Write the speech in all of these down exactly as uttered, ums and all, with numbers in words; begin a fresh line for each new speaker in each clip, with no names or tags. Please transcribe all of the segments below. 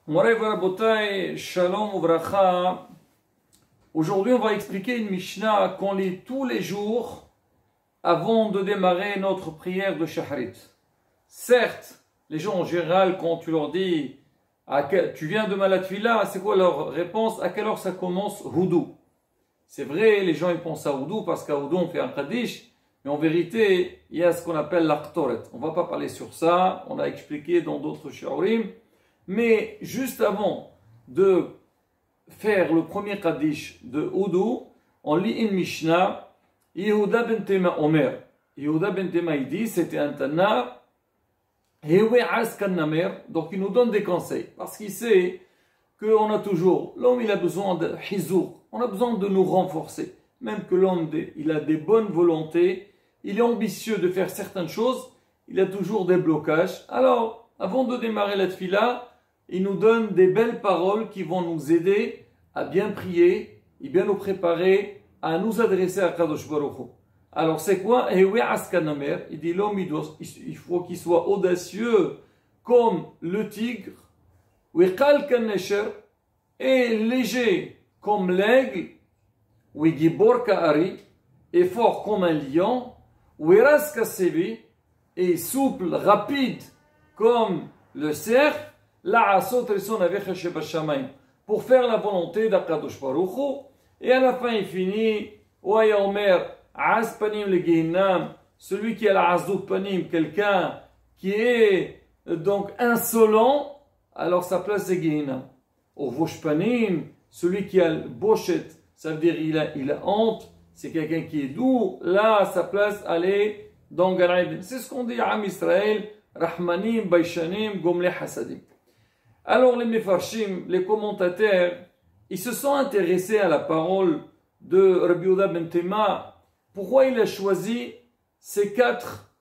Moray Varabotai, Shalom Uvracha. Aujourd'hui, on va expliquer une Mishnah qu'on lit tous les jours avant de démarrer notre prière de Shaharit. Certes, les gens en général, quand tu leur dis à quel, tu viens de Malatfila, c'est quoi leur réponse? À quelle heure ça commence? Houdou. C'est vrai, les gens ils pensent à Houdou parce qu'à Houdou on fait un Kaddish, mais en vérité, il y a ce qu'on appelle l'Aqtoret. On ne va pas parler sur ça, on a expliqué dans d'autres shiurim. Mais juste avant de faire le premier Kaddish de Houdou, on lit une Mishnah. Yehuda ben Tema Omer. Yehuda ben Tema il dit, c'était un Tana. Donc il nous donne des conseils. Parce qu'il sait qu'on a toujours, l'homme il a besoin de hizour. On a besoin de nous renforcer. Même que l'homme il a des bonnes volontés, il est ambitieux de faire certaines choses, il a toujours des blocages. Alors, avant de démarrer la tfila, il nous donne des belles paroles qui vont nous aider à bien prier et bien nous préparer à nous adresser à Kadosh Baruch Hu. Alors c'est quoi? Il dit l'homme il faut qu'il soit audacieux comme le tigre, et léger comme l'aigle, et fort comme un lion, et souple, rapide comme le cerf, pour faire la volonté d'Akadosh Baruch Hu. Et à la fin il finit celui qui a la azdout panim, quelqu'un qui est donc insolent, alors sa place c'est Gehinam. Au vosh panim, celui qui a le bochet, ça veut dire il a, il a honte, c'est quelqu'un qui est doux, là sa place elle est dans Gan Eden. C'est ce qu'on dit à Am Israël, Rahmanim, Baishanim, Gomle Hasadim. Alors les Mefarshim, les commentateurs, ils se sont intéressés à la parole de Rabbi Yehuda ben Tema. Pourquoi il a choisi ces quatre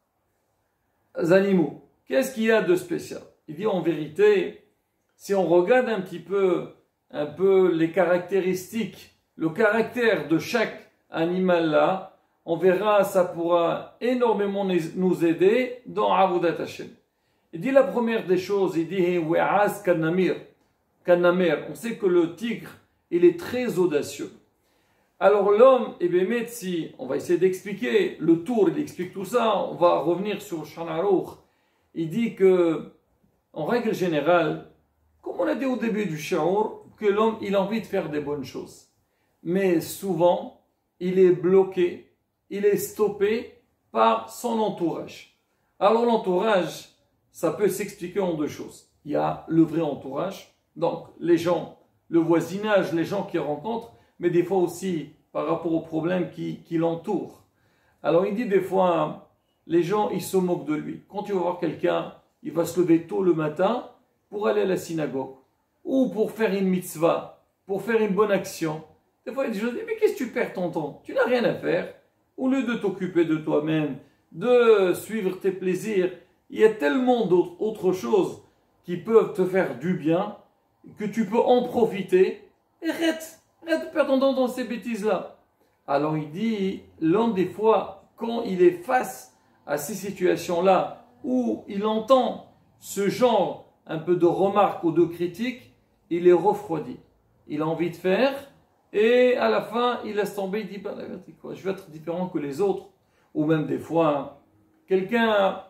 animaux? Qu'est-ce qu'il y a de spécial? Il dit en vérité, si on regarde un petit peu, un peu les caractéristiques, le caractère de chaque animal là, on verra, ça pourra énormément nous aider dans Avodat Hashem. Il dit la première des choses, il dit We'az Kanamir. Kanamir, on sait que le tigre, il est très audacieux. Alors l'homme, et bien si on va essayer d'expliquer, le tour, il explique tout ça, on va revenir sur Shulchan Aruch. Il dit que, en règle générale, comme on a dit au début du shiur, que l'homme, il a envie de faire des bonnes choses. Mais souvent, il est bloqué, il est stoppé par son entourage. Alors l'entourage, ça peut s'expliquer en deux choses. Il y a le vrai entourage, donc les gens, le voisinage, les gens qu'il rencontre, mais des fois aussi par rapport aux problèmes qui, qui l'entourent. Alors il dit des fois, les gens, ils se moquent de lui. Quand tu vas voir quelqu'un, il va se lever tôt le matin pour aller à la synagogue, ou pour faire une mitzvah, pour faire une bonne action. Des fois, il dit, mais qu'est-ce que tu perds ton temps? Tu n'as rien à faire. Au lieu de t'occuper de toi-même, de suivre tes plaisirs, il y a tellement d'autres choses qui peuvent te faire du bien, que tu peux en profiter. Et arrête, arrête de perdre ton temps dans ces bêtises-là. Alors il dit, l'homme des fois, quand il est face à ces situations-là, où il entend ce genre un peu de remarques ou de critiques, il est refroidi. Il a envie de faire, et à la fin, il laisse tomber, il dit, bah, quoi, je vais être différent que les autres. Ou même des fois, quelqu'un,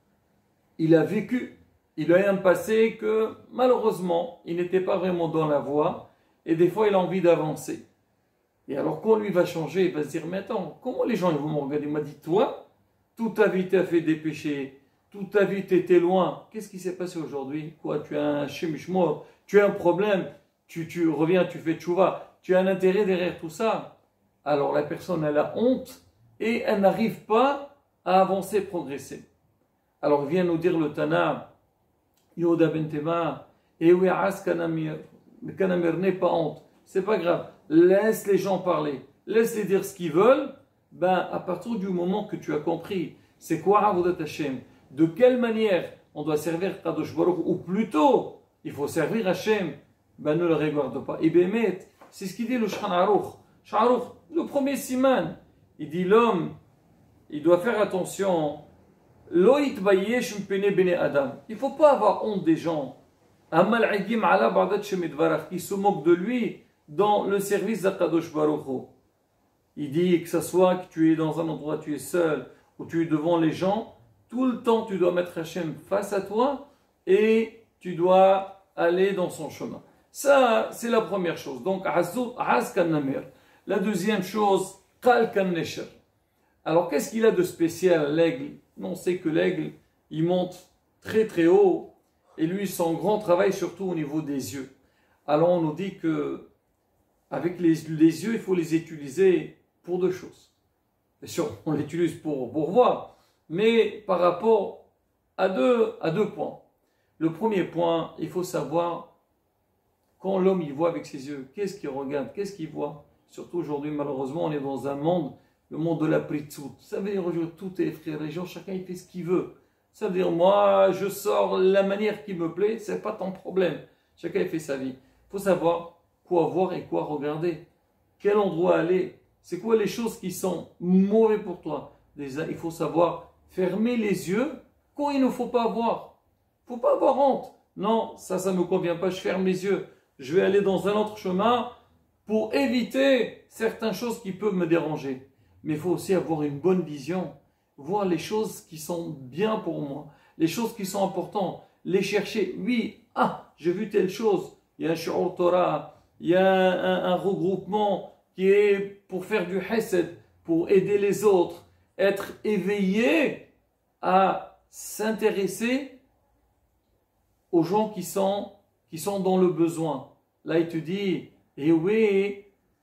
il a vécu, il a un passé que malheureusement, il n'était pas vraiment dans la voie, et des fois, il a envie d'avancer. Et alors, quand lui va changer, il va se dire, mais attends, comment les gens ils vont me regarder? Il m'a dit, toi, toute ta vie, tu as fait des péchés, toute ta vie, tu étais loin. Qu'est-ce qui s'est passé aujourd'hui? Quoi, tu as un chemishmor, tu as un problème, tu, tu reviens, tu fais tchouva, tu as un intérêt derrière tout ça. Alors, la personne, elle a honte, et elle n'arrive pas à avancer, progresser. Alors, il vient nous dire le Tana, Yehuda ben Tema, et oui, As Kanamir, Kanamir, n'aie pas honte, c'est pas grave, laisse les gens parler, laisse-les dire ce qu'ils veulent. Ben, à partir du moment que tu as compris, c'est quoi Avodat Hashem, de quelle manière on doit servir Kadosh Baruch, ou plutôt, il faut servir Hashem, ben ne le regarde pas. Et bien, c'est ce qu'il dit le Shulchan Aruch. Shulchan Aruch, le premier siman, il dit l'homme, il doit faire attention. Il ne faut pas avoir honte des gens. Amal-Agim ala ba'dat shemidvarach, qui se moque de lui dans le service d'Akadosh Baruch Hu. Il dit que ce soit que tu es dans un endroit, tu es seul, ou tu es devant les gens, tout le temps tu dois mettre Hachem face à toi et tu dois aller dans son chemin. Ça, c'est la première chose. Donc, Az kan namir. La deuxième chose, Qal kan nesher. Alors, qu'est-ce qu'il a de spécial, l'aigle? On sait que l'aigle, il monte très très haut et lui, son grand travail, surtout au niveau des yeux. Alors, on nous dit que avec les, les yeux, il faut les utiliser pour deux choses. Bien sûr, on les utilise pour, pour voir, mais par rapport à deux, à deux points. Le premier point, il faut savoir quand l'homme il voit avec ses yeux, qu'est-ce qu'il regarde, qu'est-ce qu'il voit. Surtout aujourd'hui, malheureusement, on est dans un monde, le monde de la pritzout. Ça veut dire aujourd'hui, tout est frère et gens, chacun il fait ce qu'il veut. Ça veut dire, moi, je sors la manière qui me plaît, c'est pas ton problème. Chacun il fait sa vie. Il faut savoir quoi voir et quoi regarder. Quel endroit aller. C'est quoi les choses qui sont mauvaises pour toi. Déjà, il faut savoir fermer les yeux quand il ne faut pas voir. Il ne faut pas avoir honte. Non, ça, ça ne me convient pas, je ferme les yeux. Je vais aller dans un autre chemin pour éviter certaines choses qui peuvent me déranger. Mais il faut aussi avoir une bonne vision, voir les choses qui sont bien pour moi, les choses qui sont importantes, les chercher. Oui, ah, j'ai vu telle chose, il y a un shi'ur Torah, il y a un, un, un regroupement qui est pour faire du hesed, pour aider les autres, être éveillé à s'intéresser aux gens qui sont, qui sont dans le besoin. Là, il te dit, eh oui,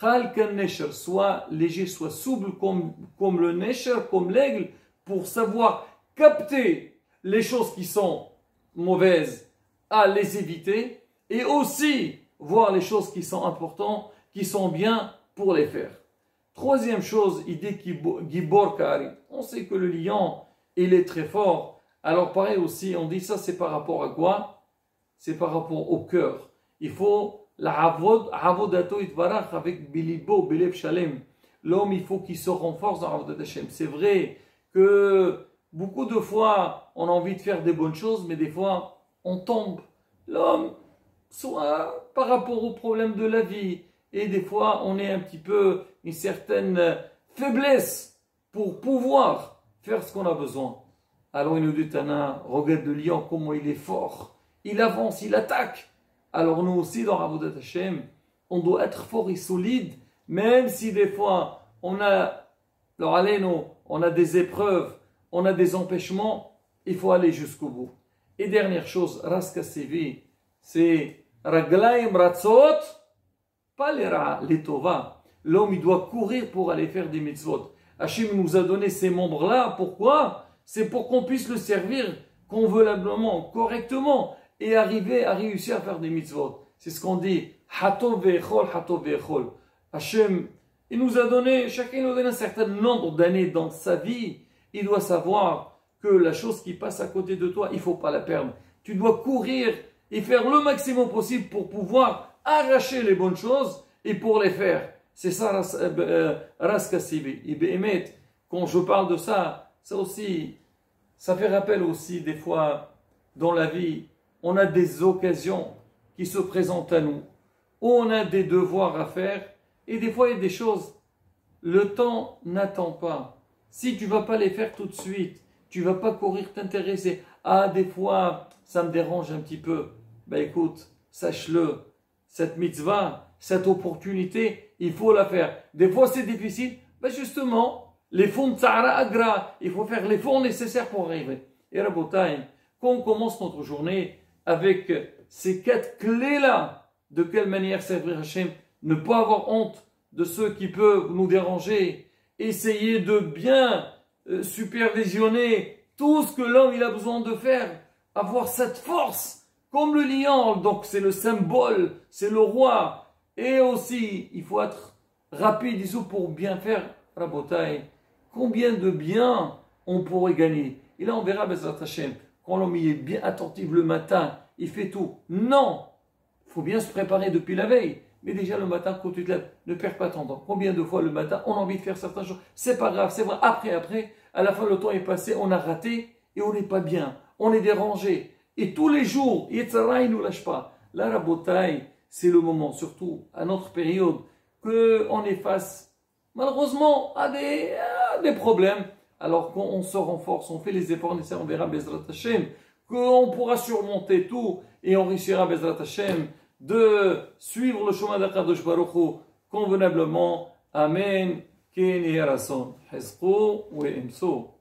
soit léger, soit souple comme, comme le nesher, comme l'aigle, pour savoir capter les choses qui sont mauvaises, à les éviter, et aussi voir les choses qui sont importantes, qui sont bien pour les faire. Troisième chose, il dit Gibor Kari. On sait que le lion, il est très fort. Alors pareil aussi, on dit ça, c'est par rapport à quoi? C'est par rapport au cœur. Il faut la avodato itvarach avec bilibo, bilev shalem. L'homme, il faut qu'il se renforce dans l'avodat Hashem. C'est vrai que beaucoup de fois, on a envie de faire des bonnes choses, mais des fois, on tombe. L'homme, soit par rapport aux problèmes de la vie, et des fois, on est un petit peu une certaine faiblesse pour pouvoir faire ce qu'on a besoin. Alors il nous dit, Tana, regarde le lion, comment il est fort. Il avance, il attaque. Alors nous aussi, dans Avodat Hashem, on doit être fort et solide, même si des fois, on a, alors allez, nous, on a des épreuves, on a des empêchements, il faut aller jusqu'au bout. Et dernière chose, Raska Sevi, c'est Raglaim Ratzot, pas les Ra, les Tova. L'homme, il doit courir pour aller faire des mitzvot. Hachem nous a donné ces membres-là, pourquoi? C'est pour qu'on puisse le servir convenablement, correctement, et arriver à réussir à faire des mitzvot. C'est ce qu'on dit. Hatov ve'echol, hatov ve'echol. Hachem, il nous a donné, chacun nous a donné un certain nombre d'années dans sa vie. Il doit savoir que la chose qui passe à côté de toi, il ne faut pas la perdre. Tu dois courir et faire le maximum possible pour pouvoir arracher les bonnes choses et pour les faire. C'est ça, Ras Kassibi. Et Béhémet, quand je parle de ça, ça aussi, ça fait rappel aussi des fois dans la vie, on a des occasions qui se présentent à nous, où on a des devoirs à faire, et des fois il y a des choses, le temps n'attend pas. Si tu ne vas pas les faire tout de suite, tu ne vas pas courir t'intéresser. Ah, des fois, ça me dérange un petit peu. Ben écoute, sache-le, cette mitzvah, cette opportunité, il faut la faire. Des fois c'est difficile, ben justement, les fonds de Sahara Agra, il faut faire l'effort nécessaire pour arriver. Et Rabotai, quand on commence notre journée avec ces quatre clés-là, de quelle manière servir Hachem, ne pas avoir honte de ceux qui peuvent nous déranger, essayer de bien euh, supervisionner tout ce que l'homme il a besoin de faire, avoir cette force, comme le lion, donc c'est le symbole, c'est le roi, et aussi il faut être rapide ici pour bien faire, Rabotai, combien de bien on pourrait gagner. Et là on verra Bezrat Hashem, quand l'homme est bien attentif le matin, il fait tout. Non, il faut bien se préparer depuis la veille. Mais déjà le matin, quand tu te lèves, ne perds pas ton temps. Combien de fois le matin, on a envie de faire certaines choses. C'est pas grave, c'est vrai. Après, après, à la fin, le temps est passé, on a raté et on n'est pas bien. On est dérangé. Et tous les jours, Yetzara, il ne nous lâche pas. La rabotaille, c'est le moment, surtout à notre période, qu'on est face, malheureusement, à des, à des problèmes. Alors qu'on se renforce, on fait les efforts nécessaires, on verra Bezrat Hashem, qu'on pourra surmonter tout et on réussira Bezrat Hashem de suivre le chemin d'Akadosh Baruch Hu convenablement. Amen. Ken Yerason. Hezqu ou Emso.